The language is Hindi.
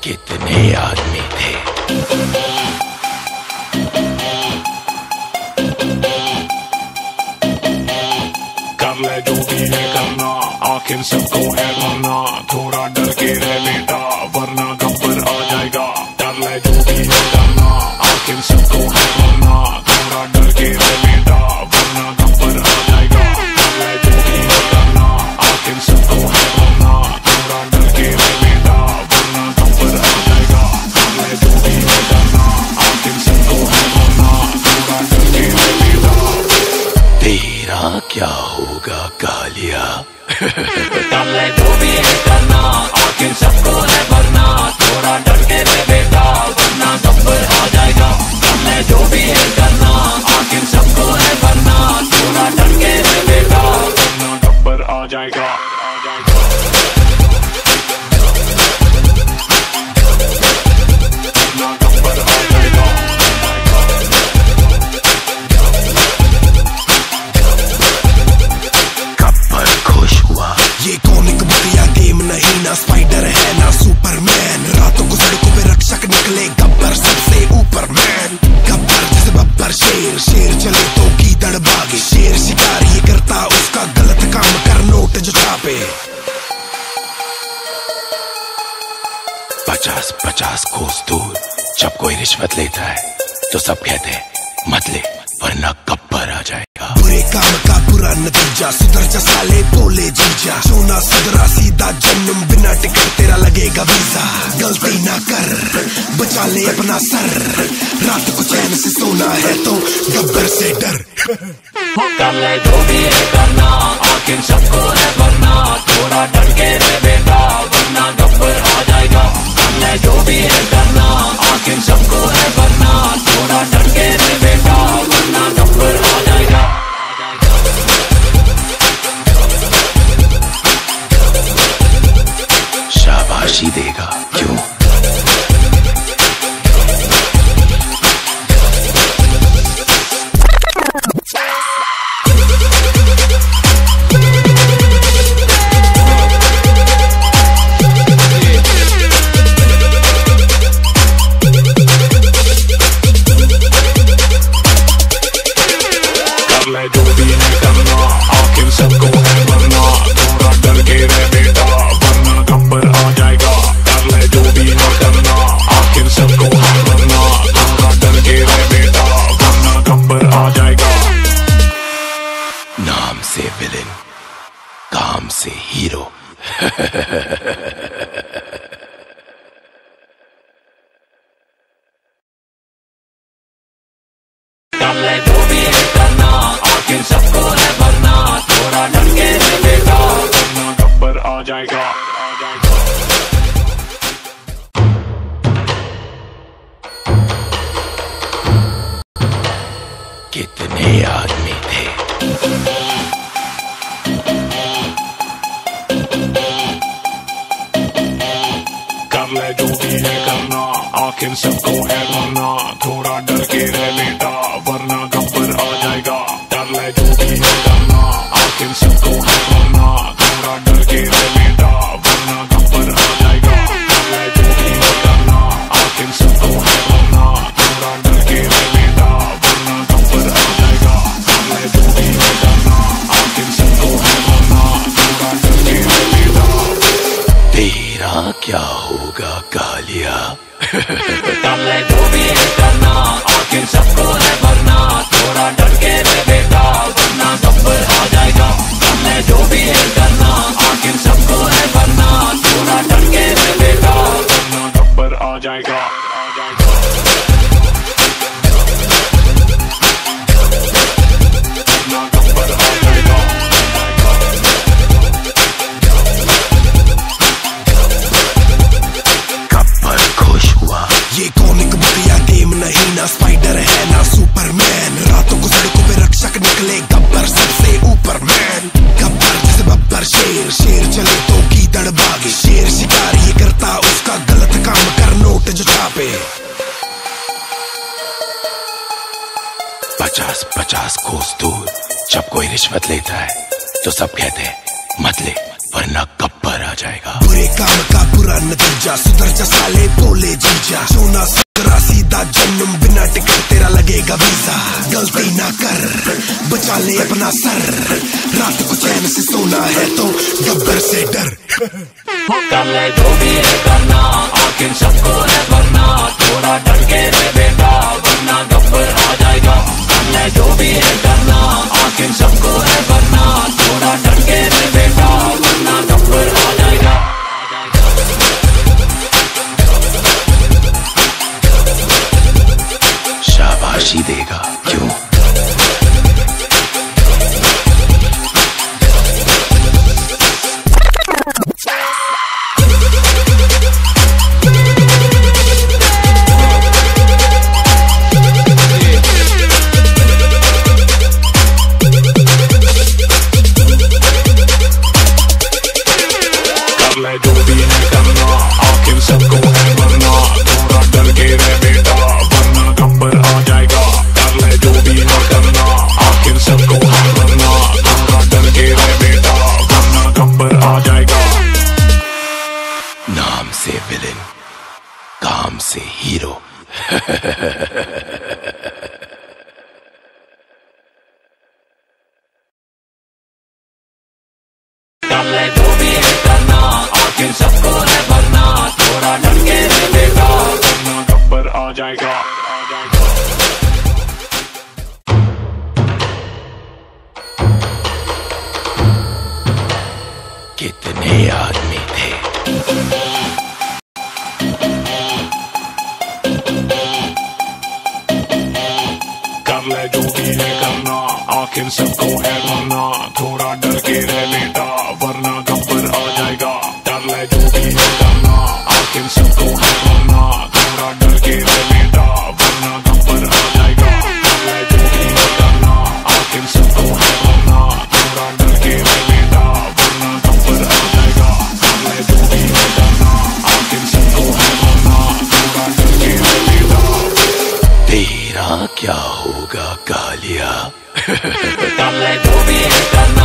कितने आदमी थे। कर ले जो भी है करना, आखिर सबको है मरना। थोड़ा डर के रह बेटा, वरना गब्बर आ जाएगा। कर ले जो भी है करना, आखिर सबको है मरना। थोड़ा डर के रह बेटा, वरना गब्बर आ जाएगा। कर ले जो भी है करना, आखिर सबको है मरना। थोड़ा डर के रह बेटा, वरना गब्बर आ जाएगा। कर ले जो भी है करना, आखिर सबको है मरना। थोड़ा डर के रह बेटा। तेरा क्या होगा कालिया। कर ले जो भी है करना, आखिर सबको है भरना। थोड़ा डर के रह बेटा, वरना गब्बर आ जाएगा। कर ले जो भी है करना, आखिर सबको है भरना। थोड़ा डर के रह बेटा, वरना गब्बर आ जाएगा। ये कॉमिक बुक या गेम नहीं, ना स्पाइडर है ना सुपरमैन। रातों को सड़कों पे रक्षक निकले, गब्बर सबसे ऊपर मैन। गब्बर जैसे बब्बर शेर, शेर चले तो गीदड़ भागे। शेर शिकार ये करता उसका गलत काम कर, नोट जो छापे। 50-50 कोस दूर जब कोई रिश्वत लेता है तो सब कहते हैं मत ले, वरना गब्बर आ जाएगा। बुरे काम का बुरा नतीजा, सुधर जा साले बोले जीजा। जो ना सुधरा सीधा जन्म, बिना टिकट तेरा लगेगा वीजा। गलती ना कर, बचा ले अपना सर। रात को चैन से सोना है तो गब्बर से डर। कर ले जो भी है करना, आखिर सबको है भरना। थोड़ा डर के रह बेटा, वरना गब्बर आ जाएगा। कर ले जो भी है करना, आखिर सबको है भरना। थोड़ा डर के रह बेटा, वरना गब्बर आ जाएगा। शाबाशी देगा क्यों? कर ले जो भी है करना, आखिर सबको है मरना। थोड़ा डर के रह बेटा, वरना गब्बर आ जाएगा। कर ले जो भी है करना, आखिर सबको है मरना। थोड़ा डर के रह बेटा, वरना गब्बर आ जाएगा। नाम से विलेन, काम से हीरो। कर ले जो भी है करना, आखिर सबको है भरना। थोड़ा डर के रह बेटा, वरना गब्बर आ जाएगा। कितने आदमी थे। कर ले जो भी है करना, आखिर सबको है मरना। थोड़ा डर के रह बेटा, वरना गब्बर आ जाएगा। कर ले जो भी है करना, आखिर सबको है मरना। थोड़ा डर के रह बेटा, वरना गब्बर आ जाएगा। कर ले जो भी है करना, आखिर सबको है मरना। थोड़ा डर के रह बेटा, वरना गब्बर आ जाएगा। कर ले जो भी है करना, आखिर सबको है मरना। थोड़ा डर के रह बेटा। तेरा क्या होगा कालिया। कर ले जो भी है करना, आखिर सबको है भरना। थोड़ा डर के रह बेटा, वरना गब्बर आ जाएगा। कर ले जो भी है करना, आखिर सबको है भरना। थोड़ा डर के रह बेटा, वरना गब्बर आ जाएगा। गब्बर खुश हुआ। ये कॉमिक बुक या गेम नहीं, ना स्पाइडर है ना सुपरमैन। रातों को सड़कों पे रक्षक निकले, गब्बर सबसे ऊपर मैन। गब्बर जैसे बब्बर शेर, शेर चले तो गीदड़ भागे। शेर शिकार ये करता उसका गलत काम कर, नोट जो छापे। 50-50 कोस दूर जब कोई रिश्वत लेता है तो सब कहते हैं मत ले, वरना गब्बर गब्बर आ जाएगा। बुरे काम का बुरा नतीजा, सुधर जा साले बोले जीजा। सोना सुधरा सीधा जन्म, बिना टिकट तेरा लगेगा वीजा। गलती ना कर, बचा ले अपना सर, रात को चैन से सोना है तो गब्बर से डर। कर ले जो भी है करना, आखिर सबको है भरना, थोड़ा डर के रह बेटा वरना गब्बर आ जाएगा। कर ले जो भी है करना, आखिर सबको है भरना, थोड़ा डर के रह बेटा वरना गब्बर आ जाएगा। शाबाशी देगा क्यों? जो भी है करना, आखिर सबको है भरना, थोड़ा डर के रह बेटा वरना गब्बर आ जाएगा। कर ले जो भी है करना, आखिर सबको है भरना, थोड़ा डर के रह बेटा वरना गब्बर आ जाएगा। नाम से विलेन, काम से हीरो। कर ले जो भी है करना, आखिर सबको है भरना, थोड़ा डर के रह बेटा वरना गब्बर आ जाएगा। कितने आदमी थे? कर ले जो भी है करना, आखिर सबको है भरना, थोड़ा डर के रह बेटा वरना गब्बर आ जाएगा। कर ले जो भी है करना, आखिर सबको है भरना, थोड़ा डर के रह बेटा वरना गब्बर आ जाएगा। कर ले जो भी है करना, आखिर सबको है भरना, थोड़ा डर के रह बेटा वरना गब्बर आ जाएगा। कर ले जो भी है करना, आखिर सबको है भरना, थोड़ा डर के रह बेटा। तेरा क्या होगा कालिया? कर ले जो भी है करना,